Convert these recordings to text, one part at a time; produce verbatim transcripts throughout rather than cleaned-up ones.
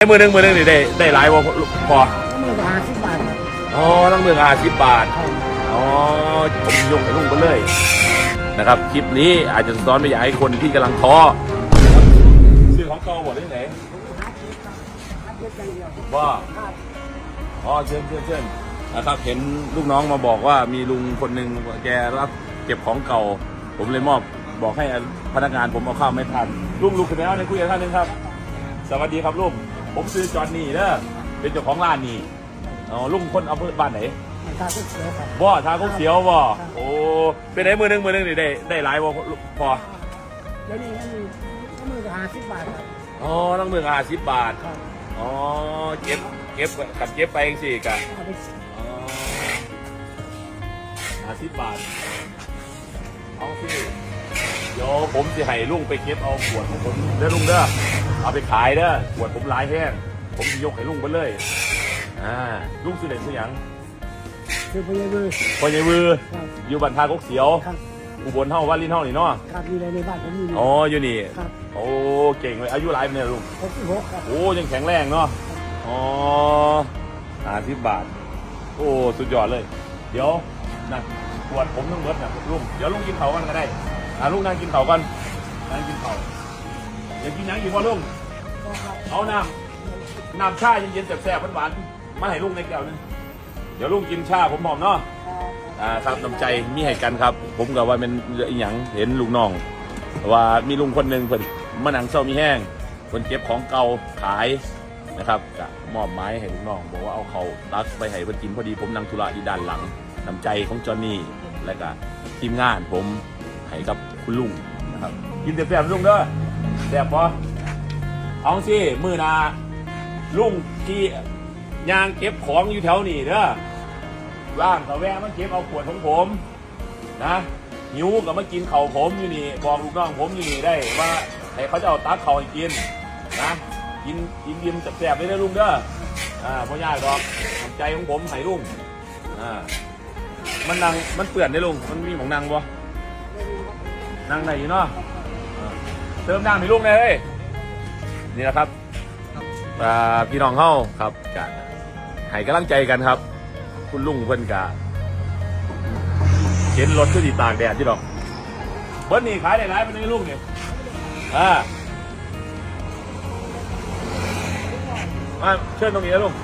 มือหนึ่งมือหนึ่งนี่ได้ได้หลายบ่พอมือห้าสิบบาทอ๋อตั้งมือห้าสิบบาทอ๋อผมยกให้ลุงไปเลยนะครับคลิปนี้อาจจะสอนไปอยากให้คนที่กำลังท้อซื้อของเก่าหมดได้ไหนว่าอ๋อเชิญเชิญเชิญนะครับเห็นลูกน้องมาบอกว่ามีลุงคนหนึ่งแกรับเก็บของเก่าผมเลยมอบบอกให้พนักงานผมเอาข้าวไม่ทันลุงลุกขึ้นแล้วในคุยกับท่านนึงครับสวัสดีครับลุงผมซื้อจอดนี่เด้อเป็นเจ้าของร้านนี่อ๋อลุงคนอำเภอบ้านไหนทาคุกเสียวครับบ่ทาคุกเสียวบ่โอ้เป็นไหนมือหนึ่งมือหนึ่งนี่ได้ได้หลายบ่พอแล้วนี่นั่นมือห้าสิบบาทอ๋อตั้งมือห้าสิบบาทอ๋อเก็บเก็บกับเก็บไปเองสิกะอ๋อห้าสิบบาทเอาสิเดี๋ยวผมจะให้ลุงไปเก็บเอาขวดของผมเด้อลุงเด้อเอาไปขายเด้อขวดผมหลายแห้งผมจะยกให้ลุงไปเลยอ่าลุงซื้อเด่นซื้อหยังคือพญาบือพญาบืออยู่บ้านทากกเสียวอุบลเท่าวัดลิ้นเท่านี่เนาะครับอยู่ในบ้านผมอยู่อ๋ออยู่นี่โอ้เก่งเลยอายุหลายปีเนี่ยลุงหกสิบหกครับโอ้ยังแข็งแรงเนาะอ๋อห้าสิบบาทโอ้สุดยอดเลยเดี๋ยวนะขวดผมต้องเบิดนะลุงเดี๋ยวลุงกินเผากันก็ได้อ่าลุงนั่งกินเผากันนั่งกินเผาอยากกินยังอยู่บ่ลุงเอาน้ำน้ำชาเย็นๆแซ่บๆหวานๆมาให้ลุงในแก้วนึงเดี๋ยวลุงกินชาผมหอมเนาะอ่าครับน้ำใจมีให้กันครับผมกับว่าเป็นอีหยังเห็นลุงน้องว่ามีลุงคนหนึ่งเพิ่นมานั่งเศร้ามีแห้งเพิ่นเก็บของเก่าขายนะครับจะมอบไม้ให้ลุงน้องบอกว่าเอาเขาตักไปให้เพิ่นกินพอดีผมนั่งธุระที่ด้านหลังน้ำใจของจอนนี่และก็ทีมงานผมให้กับคุณลุงนะครับกินแซ่บๆลุงเด้อแซ่บปะเอาสิมือนาลุงที่ยางเก็บของอยู่แถวนี้เด้อว่างก็แวะมาเก็บเอาขวดของผมนะหิวก็มากินเข่าผมอยู่นี่บอกลูกน้องผมอยู่นี่ได้ว่าให้เขาจะเอาตักเข่าให้กินนะกินกินยิ้มแซ่บๆเลยนะลุงเด้ออ่าพ่อยากหรอกใจของผมให้ลุงอ่ามันนั่งมันเปื่อนได้ลุงมันมีของนั่งบ่นั่งไหนอยู่เนาะเติมนั่งให้ลุงเลยนี่นะครับพี่น้องเฮาครับจะให้กำลังใจกันครับคุณลุงเพิ่นกะเข็นรถขึ้นที่ตากแดดที่ดอกเบิ้ลนี่ขายได้หลายเป็นไงลุงเนี่ยอ่ามาเชิญตรงนี้นะลุง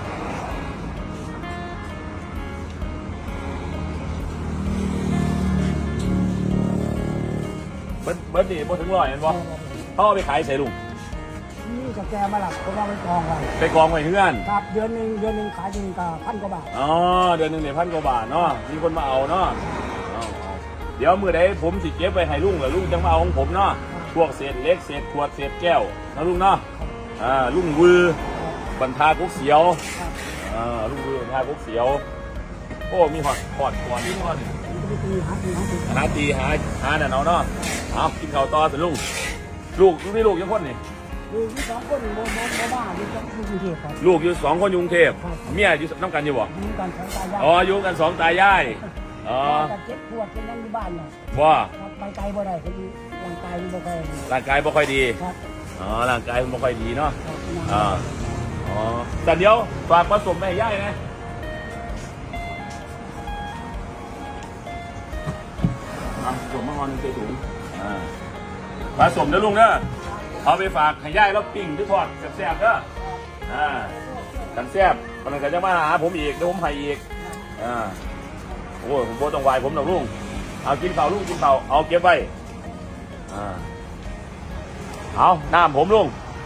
เบิ้ลเบิ้ลนี่พอถึงร้อยเห็นป่ะเขาเอาไปขายใส่ลุงนี่กาแฟมาหลับเขาว่าไปกองไว้ไปกองไว้เพื่อนครับเดือนหนึ่งเดือนหนึ่งขายจริงก็พันกว่าบาทอ๋อเดือนหนึ่งเนี่ยพันกว่าบาทเนาะมีคนมาเอาเนาะเดี๋ยวมือใดผมสิเก็บไปให้ลุงหรือลุงจังมาเอาของผมเนาะพวกเศษเล็กเศษขวดเศษแก้วนะลุงเนาะอ่าลุงวือบรรทากุ๊กเสียวอ่าลุงวือบรรทากุ๊กเสียวโอ้มีหอดหอดหอดนี่หอดหาตีหาหาเนี่ยเนาะเนาะเอากินข้าวต่อสิลุงลูกลูกนี่ลูกยังคนนี่ลูกอยู่สองคนอยู่บ้านอยู่กรุงเทพครับลูกอยู่สองคนอยู่กรุงเทพเมียอยู่น้ำกันอยู่บ่อยู่กันสองตายายอ๋ออยู่กันสองตายายอ๋อเจ็บปวดเป็นนั่งอยู่บ้านเนาะว่าร่างกายบ่ได้คือร่างกายบ่ค่อยร่างกายบ่ค่อยดีอ๋อร่างกายบ่ค่อยดีเนาะอ๋ออ๋อแต่เดี๋ยวฝากผสมแม่ย่ายนะผสมมะฮอนใส่ถุงอ่าผสมนะลุงเด้อเอาไปฝากให้ย่ายแล้วปิ้งทุกทอดแซ่บๆเด้ออ่ากันแซ่บคนนั้นก็จะมาหาผมอีกเดี๋ยวผมให้อีกอ่าโอ้ผมโบต้องไหวผมหรอกลุงเอากินเข่าลุงกินเข่าเอาเก็บไว้อ่าเอาน้ำผมลุง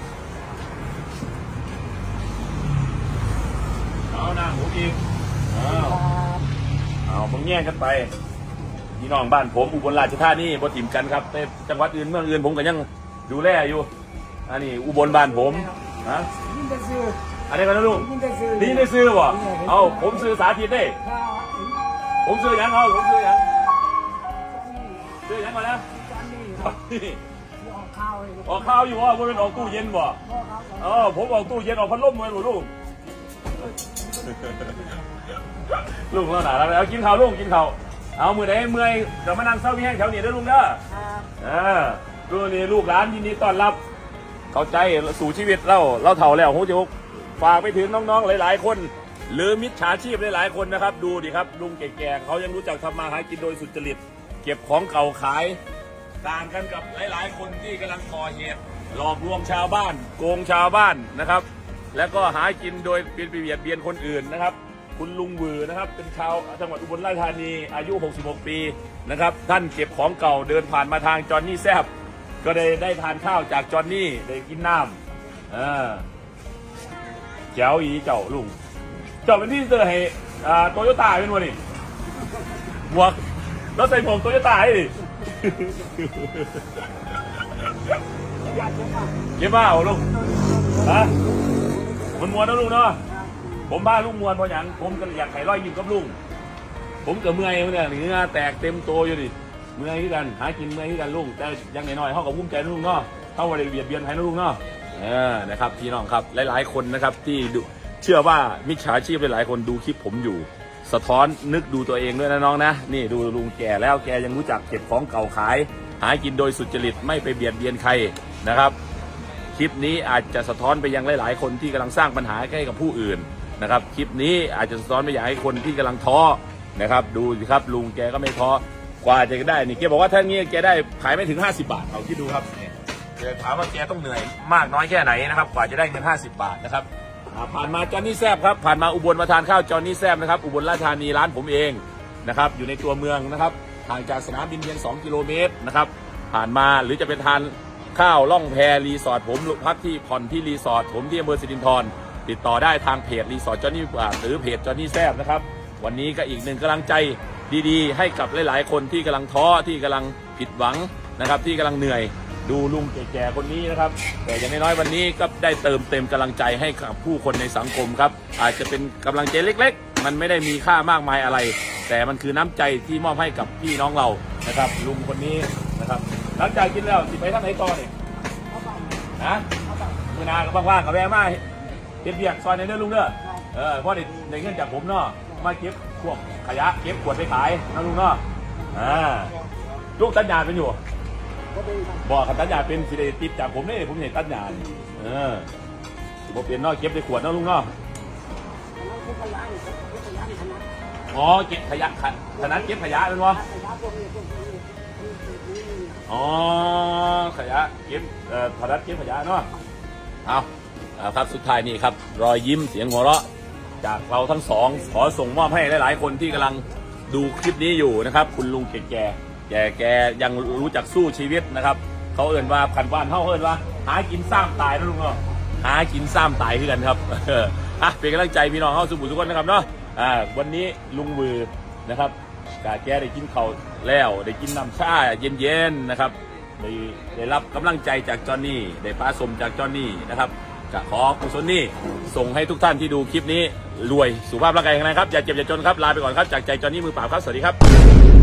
เอาน้ำผมอีกเอาเอามึงแย่งกันไปพี่น้องบ้านผมอุบลราชธานีบ่ถิ่มกันครับแต่จังหวัดอื่นเมืองอื่นผมก็ยังดูแลอยู่อันนี้อุบลบ้านผมฮะอันนี้กันนะลุงนี่ได้ซื้อบ่เอาผมซื้อสาธิตได้ผมซื้อยังเอาผมซื้อยังซื้อยังมาแล้วออกข้าวอยู่ว่ามันเป็นออกตู้เย็นบ่เออผมออกตู้เย็นออกพัดลมไว้หนูลุงลุงเราหนาแล้วเอากินข้าวลุงกินข้าวเอามือไหนเมื่อยเดี๋ยวมานั่งเศร้าแห้งแถวนี้เด้อลุงเด้ออ่าดูนี่ลูกหลานยินดีต้อนรับเข้าใจสู่ชีวิตเราเราเฒ่าแล้วหูจะฝากไปถึงน้องๆหลายๆคนหรือมิจฉาชีพหลายๆคนนะครับดูดิครับลุงแก่ๆเขายังรู้จักทำมาหากินโดยสุจริตเก็บของเก่าขายต่างกันกับหลายๆคนที่กำลังก่อเหตุหลอกลวงชาวบ้านโกงชาวบ้านนะครับแล้วก็หากินโดยเบียดเบียนคนอื่นนะครับคุณลุงวือนะครับเป็นชาวจังหวัดอุบลราชธานีอายุหกสิบหกปีนะครับท่านเก็บของเก่าเดินผ่านมาทางจอนนี่แซบก็ได้ได้ทานข้าวจากจอนนี่ได้กินน้ำอ่าเจ้าอีเจ้าลุงเจ้าเป็นที่เจอให้โตโยต้าเป็นวันนี้หมวกแล้วใส่หมวกโตโยต้าให้ดิเก็บมาเอาลุงฮะมันมวนนะลุงเนาะผมพาลุงมวนเพราะอย่างผมก็อยากไข่ร้อยยิ้มกับลุงผมกับเมื่อยเนี่ยเหงื่อแตกเต็มตัวอยู่ดิเมื่อยที่กันหากินเมื่อยที่กันลุงแต่ยังน้อยๆเขากับพุ่มใจลุงเนาะเขาไม่ได้เบียดเบียนใครนะลุงเนาะเออนะครับพี่น้องครับหลายๆคนนะครับที่ดูเชื่อว่ามิจฉาชีพหลายๆคนดูคลิปผมอยู่สะท้อนนึกดูตัวเองด้วยนะน้องนะนี่ดูลุงแก่แล้วแกยังรู้จักเก็บของเก่าขายหากินโดยสุจริตไม่ไปเบียดเบียนใครนะครับคลิปนี้อาจจะสะท้อนไปยังหลายๆคนที่กำลังสร้างปัญหาให้กับผู้อื่นนะครับคลิปนี้อาจจะสะท้อนไปยังให้คนที่กำลังท้อนะครับดูสิครับลุงแกก็ไม่ท้อกว่าจะได้นี่แกบอกว่าถ้างี้แกได้ขายไม่ถึงห้าสิบบาทเอาคิดดูครับแกถามว่าแกต้องเหนื่อยมากน้อยแค่ไหนนะครับกว่าจะได้เงินห้าสิบบาทนะครับผ่านมาจอนนี่แซบครับผ่านมาอุบลมาทานข้าวจอนนี่แซบนะครับอุบลราชธานีร้านผมเองนะครับอยู่ในตัวเมืองนะครับห่างจากสนามบินเพียงสองกิโลเมตรนะครับผ่านมาหรือจะเป็นทานข้าวล่องแพรีสอร์ทผมพักที่ผ่อนที่รีสอร์ทผมที่อำเภอสิรินธรติดต่อได้ทางเพจรีสอร์ทจอนนี่หรือเพจจอนนี่แซบนะครับวันนี้ก็อีกหนึ่งกำลังใจดีๆให้กับหลายๆคนที่กำลังท้อที่กำลังผิดหวังนะครับที่กำลังเหนื่อยดูลุงแก่ๆคนนี้นะครับแต่อย่างน้อยๆวันนี้ก็ได้เติมเต็มกำลังใจให้กับผู้คนในสังคมครับอาจจะเป็นกำลังใจเล็กๆมันไม่ได้มีค่ามากมายอะไรแต่มันคือน้ำใจที่มอบให้กับพี่น้องเรานะครับลุงคนนี้นะครับหลังจากกินแล้วสิไปทางไหนต่อเนี่ยนะเมื่อนาก็ว่างๆกับแม่มาเก็บเบียกซอยในเนื้อลุงเด้อเออเพราะในเงินจากผมเนาะมาเก็บพวกขยะเก็บขวดไปขายนะลุงเนาะอ่าลูกตัดหญ้าเป็นอยู่บอกขันตัดหญ้าเป็นสิได้ติดจากผมนี่ผมเห็นตัดหญ้าเออผมเปลี่ยนเนาะเก็บในขวดนะลุงเนาะอ๋อเก็บขยะขนาดเก็บขยะเป็นวะอ๋อขยะเก็บเอ่อขนาดเก็บขยะเนาะเอาครับสุดท้ายนี่ครับรอยยิ้มเสียงหัวเราะจากเราทั้งสองขอส่งมอบให้หลายๆคนที่กำลังดูคลิปนี้อยู่นะครับคุณลุงแก่แก่แก่แกยังรู้จักสู้ชีวิตนะครับเขาเอ่นว่าขันบ้านเขาเอ่นว่าหากินซ้ำตายนะลุงเนาะหากินซ้ำตายขึ้นกันครับอ่ะเป็นกำลังใจพี่น้องเข้าสู่ทุกคนนะครับเนาะอ่าวันนี้ลุงวือนะครับกาแกได้กินข้าวแล้วได้กินน้ำชาเย็นๆนะครับได้ได้รับกำลังใจจากจอนนี่ได้ปลาสมจากจอนนี่นะครับขอกุศลนี้ส่งให้ทุกท่านที่ดูคลิปนี้รวยสุขภาพร่างกายแข็งแรงครับอย่าเจ็บอย่าจนครับลาไปก่อนครับจากใจจอนนี่มือเปล่าครับสวัสดีครับ